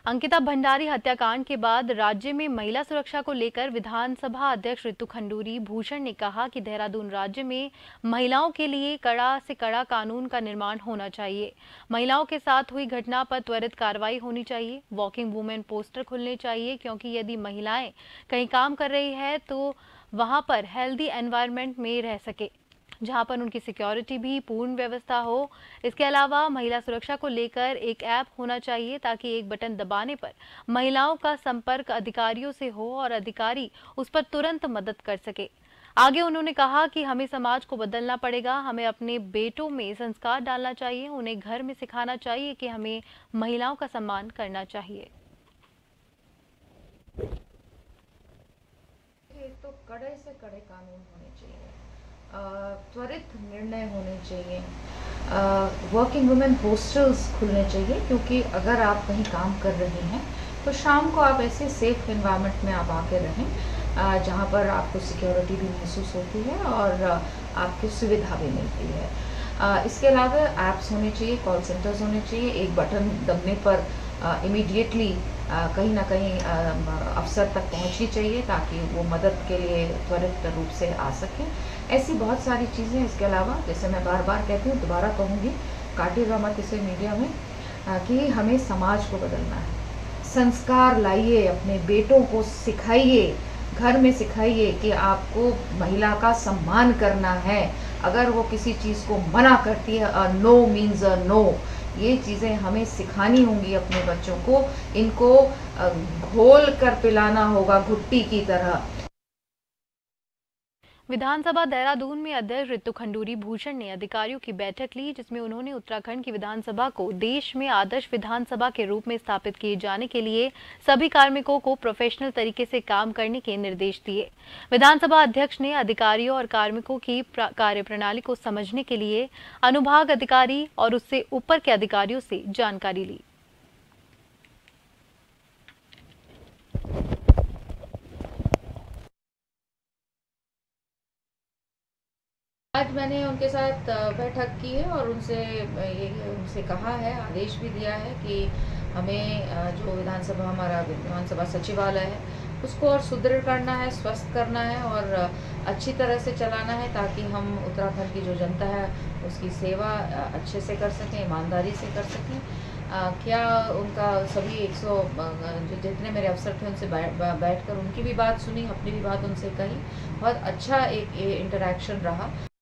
अंकिता भंडारी हत्याकांड के बाद राज्य में महिला सुरक्षा को लेकर विधानसभा अध्यक्ष ऋतु खंडूरी भूषण ने कहा कि देहरादून राज्य में महिलाओं के लिए कड़ा से कड़ा कानून का निर्माण होना चाहिए। महिलाओं के साथ हुई घटना पर त्वरित कार्रवाई होनी चाहिए। वॉकिंग वुमेन पोस्टर खुलने चाहिए, क्योंकि यदि महिलाएं कहीं काम कर रही है तो वहां पर हेल्दी एनवायरनमेंट में रह सके, जहां पर उनकी सिक्योरिटी भी पूर्ण व्यवस्था हो। इसके अलावा महिला सुरक्षा को लेकर एक ऐप होना चाहिए, ताकि एक बटन दबाने पर महिलाओं का संपर्क अधिकारियों से हो और अधिकारी उस पर तुरंत मदद कर सके। आगे उन्होंने कहा कि हमें समाज को बदलना पड़ेगा। हमें अपने बेटों में संस्कार डालना चाहिए, उन्हें घर में सिखाना चाहिए कि हमें महिलाओं का सम्मान करना चाहिए। तो कड़े से कड़े कानून होने चाहिए, त्वरित निर्णय होने चाहिए, वर्किंग वुमेन हॉस्टल्स खुलने चाहिए, क्योंकि अगर आप कहीं काम कर रही हैं तो शाम को आप ऐसे सेफ एनवायरनमेंट में आप आके रहें जहाँ पर आपको सिक्योरिटी भी महसूस होती है और आपकी सुविधा भी मिलती है। इसके अलावा ऐप्स होने चाहिए, कॉल सेंटर्स होने चाहिए। एक बटन दबने पर इमीडिएटली कहीं ना कहीं अफसर तक पहुंचनी चाहिए, ताकि वो मदद के लिए त्वरित रूप से आ सकें। ऐसी बहुत सारी चीज़ें। इसके अलावा जैसे मैं बार बार कहती हूँ, दोबारा कहूँगी, काटिएगा मत इसे मीडिया में, कि हमें समाज को बदलना है। संस्कार लाइए, अपने बेटों को सिखाइए, घर में सिखाइए कि आपको महिला का सम्मान करना है। अगर वो किसी चीज़ को मना करती है, नो मीन्स अ नो, ये चीज़ें हमें सिखानी होंगी अपने बच्चों को। इनको घोल कर पिलाना होगा घुट्टी की तरह। विधानसभा देहरादून में अध्यक्ष ऋतु खंडूरी भूषण ने अधिकारियों की बैठक ली, जिसमें उन्होंने उत्तराखंड की विधानसभा को देश में आदर्श विधानसभा के रूप में स्थापित किए जाने के लिए सभी कार्मिकों को प्रोफेशनल तरीके से काम करने के निर्देश दिए। विधानसभा अध्यक्ष ने अधिकारियों और कार्मिकों की कार्यप्रणाली को समझने के लिए अनुभाग अधिकारी और उससे ऊपर के अधिकारियों से जानकारी ली। आज मैंने उनके साथ बैठक की है और उनसे कहा है, आदेश भी दिया है कि हमें जो हमारा विधानसभा सचिवालय है उसको और सुदृढ़ करना है, स्वस्थ करना है और अच्छी तरह से चलाना है, ताकि हम उत्तराखंड की जो जनता है उसकी सेवा अच्छे से कर सकें, ईमानदारी से कर सकें। क्या उनका सभी 100 जो जितने मेरे अफसर थे उनसे बैठकर उनकी भी बात सुनी, अपनी भी बात उनसे कही। बहुत अच्छा एक इंटरेक्शन रहा।